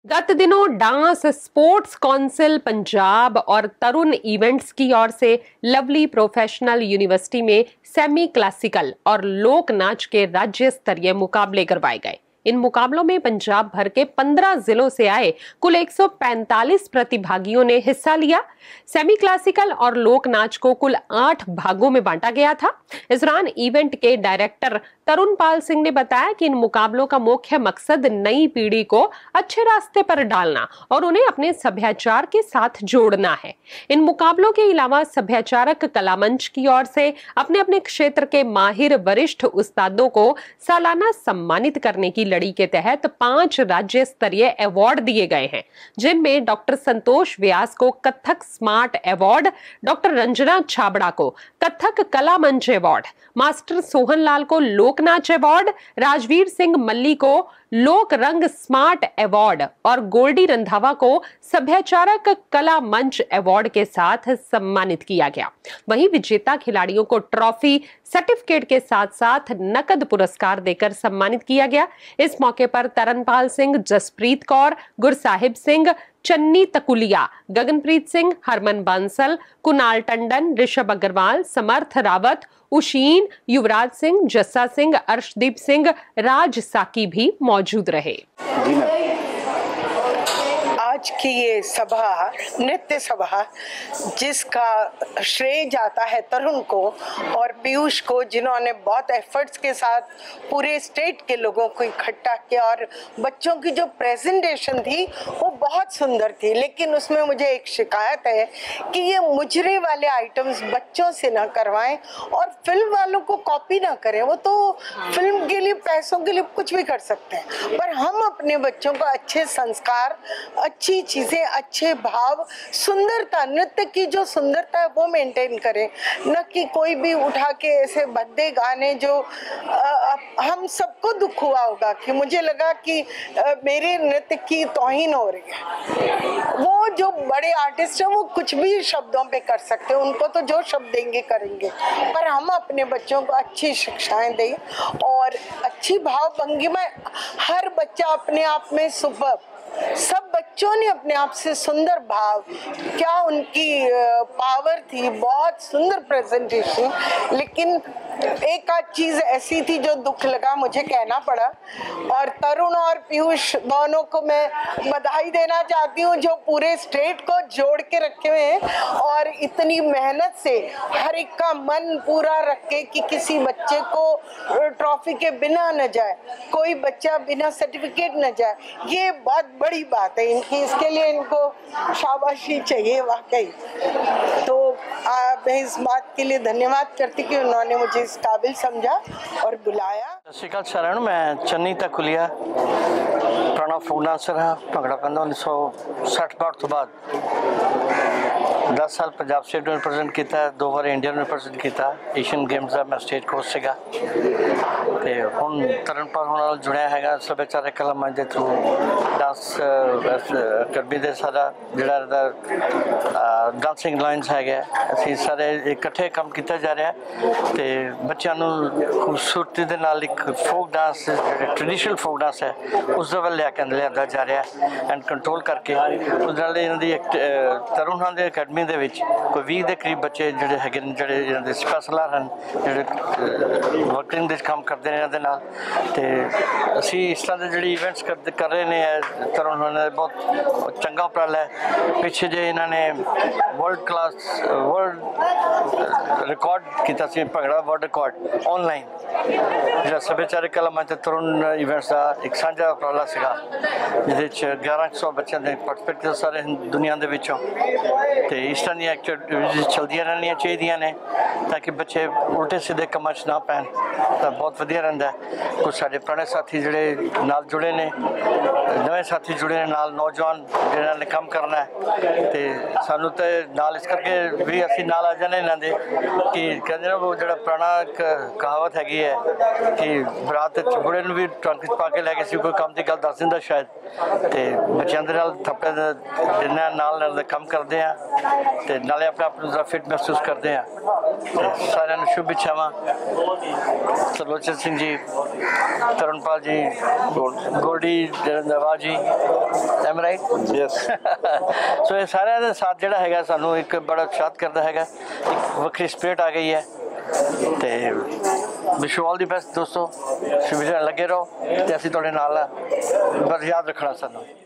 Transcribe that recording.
गत दिनों dance sports council Punjab और तरुण इवेंट्स की ओर से लवली प्रोफेशनल यूनिवर्सिटी में सेमी क्लासिकल और लोक नाच के राज्य स्तरीय मुकाबले करवाए गए। इन मुकाबलों में पंजाब भर के 15 जिलों से आए कुल 145 प्रतिभागियों ने हिस्सा लिया। सेमी क्लासिकल और लोक नाच को कुल 8 भागों में बांटा गया था। इस दौरान इवेंट के डायरेक्टर तरुण पाल सिंह ने बताया कि इन मुकाबलों का मुख्य मकसद नई पीढ़ी को अच्छे रास्ते पर डालना और उन्हें अपने सभ्याचार के साथ जोड़ना है। इन मुकाबलों के अलावा सभ्याचारक कला मंच की ओर से अपने अपने क्षेत्र के माहिर वरिष्ठ उस्तादों को सालाना सम्मानित करने की लड़ी के तहत 5 राज्य स्तरीय अवार्ड दिए गए हैं, जिनमें डॉक्टर संतोष व्यास को Kathak smart award, doctor Ranjana Chhabra को कथक कला मंच अवार्ड, मास्टर सोहन लाल को लोकनाच अवार्ड, राजवीर सिंह मल्ली को लोक रंग स्मार्ट अवार्ड और गोल्डी रंधावा को सभ्याचारक कला मंच अवार्ड के साथ सम्मानित किया गया। वहीं विजेता खिलाड़ियों को ट्रॉफी, सर्टिफिकेट के साथ साथ नकद पुरस्कार देकर सम्मानित किया गया। इस मौके पर तरनपाल सिंह, जसप्रीत कौर, गुरसाहिब सिंह, चन्नी तकुलिया, गगनप्रीत सिंह, हरमन बांसल, कुणाल टंडन, ऋषभ अग्रवाल, समर्थ रावत, उशीन, युवराज सिंह, जस्सा सिंह, अर्शदीप सिंह, राज साकी भी मौजूद रहे। आज की ये सभा, नृत्य सभा, जिसका श्रेय जाता है तरुण को और पीयूष को, जिन्होंने बहुत एफर्ट्स के साथ पूरे स्टेट के लोगों को इकट्ठा किया और बच्चों की जो प्रेजेंटेशन थी वो बहुत सुंदर थी। लेकिन उसमें मुझे एक शिकायत है कि ये मुजरे वाले आइटम्स बच्चों से ना करवाएं और फिल्म वालों को कॉपी ना करें। वो तो फिल्म के लिए, पैसों के लिए कुछ भी कर सकते हैं, पर हम अपने बच्चों को अच्छे संस्कार, अच्छी चीजें, अच्छे भाव, सुंदरता, नृत्य की जो सुंदरता है वो मेंटेन करें, न कि कोई भी उठा के ऐसे भद्दे गाने जो हम सबको दुख हुआ होगा कि मुझे लगा कि मेरे नृत्य की तौहीन हो रही है। वो जो बड़े आर्टिस्ट हैं वो कुछ भी शब्दों पे कर सकते हैं, उनको तो जो शब्द देंगे करेंगे, पर हम अपने बच्चों को अच्छी शिक्षाएं दें और अच्छी भाव भंगिमा। हर बच्चा अपने आप में सुपर, सब बच्चों ने अपने आप से सुंदर भाव, क्या उनकी पावर थी, बहुत सुंदर प्रेजेंटेशन। लेकिन एक आध चीज ऐसी थी जो दुख लगा, मुझे कहना पड़ा, और तरुण और पीयूष दोनों को मैं बधाई देना चाहती हूँ जो पूरे स्टेट को जोड़ के रखे हुए हैं और इतनी मेहनत से हर एक का मन पूरा रख के कि किसी बच्चे को ट्रॉफी के बिना न जाए, कोई बच्चा बिना सर्टिफिकेट न जाए। ये बहुत बड़ी बात है इनकी, इसके लिए इनको शाबाशी चाहिए वाकई। तो मैं इस बात के लिए धन्यवाद करती कि उन्होंने मुझे इस काबिल समझा और बुलाया। सत श्री अकाल साਰਿਆਂ ਨੂੰ, मैं चन्नी तकुलिया पुराना फोक डांसर हाँ। भंगड़ा पैंदा 1960 तो बाद 10 साल पंजाब स्टेट में रिप्रेजेंट किया, 2 बार इंडिया में रिप्रेजेंट किया। एशियन गेम्स का मैं स्टेट कोच से ਤੇ ਹੁਣ ਤਰਨਪਾਲ ਨਾਲ ਜੁੜਿਆ ਹੈਗਾ ਸੱਭਿਆਚਾਰਕ ਕਲਾ ਮੰਚ ਦੇ ਥਰੂ ਡਾਂਸ ਅਕੈਡਮੀ ਦੇ ਸਾਰਾ ਜਿਹੜਾ ਡਾਂਸਿੰਗ ਲਾਈਨਸ ਹੈਗਾ, ਅਸੀਂ ਸਾਰੇ ਇਕੱਠੇ ਕੰਮ ਕੀਤਾ ਜਾ ਰਿਹਾ ਤੇ ਬੱਚਿਆਂ ਨੂੰ ਖੂਬਸੂਰਤੀ ਦੇ ਨਾਲ ਇੱਕ ਫੋਕ ਡਾਂਸ, ਜਿਹੜਾ ਟ੍ਰੈਡੀਸ਼ਨਲ ਫੋਕ ਡਾਂਸ ਹੈ, ਉਸ ਦੇ ਵੱਲ ਲਿਆਂਦਾ ਜਾ ਰਿਹਾ ਐਂਡ ਕੰਟਰੋਲ ਕਰਕੇ ਉਸ ਨਾਲ ਇਹਨਾਂ ਦੀ ਤਰੁਣਾਂ ਦੇ ਅਕੈਡਮੀ ਦੇ ਵਿੱਚ ਕੋਈ 20 ਦੇ ਕਰੀਬ ਬੱਚੇ ਜਿਹੜੇ ਹੈਗੇ ਨੇ, ਜਿਹੜੇ ਇਹਨਾਂ ਦੇ ਸਪੈਸ਼ਲਰ ਹਨ, ਜਿਹੜੇ ਵਰਕਿੰਗ ਦੇ ਕੰਮ ਕਰਦੇ ਨੇ ਇਹਨਾਂ ਦੇ ਨਾਲ। ਤੇ ਅਸੀਂ ਇਸ ਤਰ੍ਹਾਂ ਦੇ ਜਿਹੜੇ ਇਵੈਂਟਸ ਕਰ ਰਹੇ ਨੇ, ਤरुण ਨੇ ਬਹੁਤ ਚੰਗਾ ਉਪਰਾਲਾ ਹੈ। ਪਿੱਛੇ ਜੇ ਇਹਨਾਂ ਨੇ ਵਰਲਡ ਰਿਕਾਰਡ ਕੀਤਾ ਸੀ, ਭੰਗੜਾ ਵਰਲਡ ਰਿਕਾਰਡ ਆਨਲਾਈਨ, ਜਿਹੜਾ ਸੱਭਿਆਚਾਰਕ ਕਲਾ ਮੰਚ ਤरुण ਇਵੈਂਟਸ ਦਾ ਇੱਕ ਸਾਂਝਾ ਉਪਰਾਲਾ ਸੀਗਾ, ਜਿਹਦੇ ਵਿੱਚ 1100 ਬੱਚਿਆਂ ਨੇ ਪਾਰਟੀਸਪੇਟ ਕੀਤਾ ਸਾਰੇ ਦੁਨੀਆ ਦੇ ਵਿੱਚੋਂ। ਤੇ ਇਸ ਤਰ੍ਹਾਂ ਦੀਆਂ ਐਕਟੀਵਿਟੀਜ਼ ਚਲਦੀਆਂ ਰਹਿਣੀਆਂ ਚਾਹੀਦੀਆਂ ਨੇ ਤਾਂ ਕਿ ਬੱਚੇ ਉਲਟੇ ਸਿੱਧੇ ਕੰਮਾਂ 'ਚ ਨਾ ਪੈਣ, ਤਾਂ ਬਹੁਤ ਵਧੀਆ ਰਹਿੰਦਾ। ਕੁਝ ਸਾਡੇ ਪੁਰਾਣੇ ਸਾਥੀ ਜਿਹੜੇ ਨਾਲ ਜੁੜੇ ਨੇ, ਨਵੇਂ ਸਾਥੀ ਜੁੜੇ ਨੇ ਨਾਲ, ਨੌਜਵਾਨ ਜਿਹਨਾਂ ਨੇ ਕੰਮ ਕਰਨਾ ਹੈ, ਤੇ ਸਾਨੂੰ ਤਾਂ ਨਾਲ ਇਸ ਕਰਕੇ ਵੀ ਅਸੀਂ ਨਾਲ ਆ ਜਾਂਦੇ ਇਹਨਾਂ ਦੇ ਕਿ ਕਹਿੰਦੇ ਨੇ ਉਹ ਜਿਹੜਾ ਪੁਰਾਣਾ ਕਹਾਵਤ ਹੈਗੀ ਹੈ ਕਿ ਬਰਾਤ 'ਚ ਬੁੜੇ ਨੂੰ ਵੀ ਟਰੰਕ 'ਚ ਪਾ ਕੇ ਲੈ ਕੇ ਸੀ, ਕੋਈ ਕੰਮ ਦੀ ਗੱਲ ਦੱਸ ਦਿੰਦਾ ਸ਼ਾਇਦ। ਤੇ ਬੱਚਿਆਂ ਦੇ ਨਾਲ ਥੱਪੇ ਦਿੰਦੇ ਨਾਲ ਕੰਮ ਕਰਦੇ ਆ ਤੇ ਨਾਲੇ ਆਪਣੇ ਆਪ ਨੂੰ ਫਿੱਟ ਮਹਿਸੂਸ ਕਰਦੇ ਆ। ਸਾਰਿਆਂ ਨੂੰ ਸ਼ੁਭ ਇੱਛਾਵਾਂ। ਤਰਲੋਚਨ ਸਿੰਘ ਜੀ, ਤਰਨਪਾਲ ਜੀ, ਗੋਲਡੀ ਨਵਾਜ਼ ਜੀ, ਐਮ ਰਾਈਟ? ਯੈਸ। ਸੋ ਇਹ ਸਾਰਿਆਂ ਦੇ ਸਾਥ ਜਿਹੜਾ ਹੈਗਾ ਸਾਨੂੰ ਇੱਕ ਬੜਾ ਉਤਸ਼ਾਹਿਤ ਕਰਦਾ ਹੈਗਾ, ਇੱਕ ਵੱਖਰੀ ਸਪਿਰਿਟ ਆ ਗਈ ਹੈ। ਤੇ wish you all the best ਦੋਸਤੋ, ਸ਼ੁਭ ਲੱਗੇ ਰਹੋ ਤੇ ਅਸੀਂ ਤੁਹਾਡੇ ਨਾਲ ਆ, ਬਸ ਯਾਦ ਰੱਖਣਾ ਸਾਨੂੰ।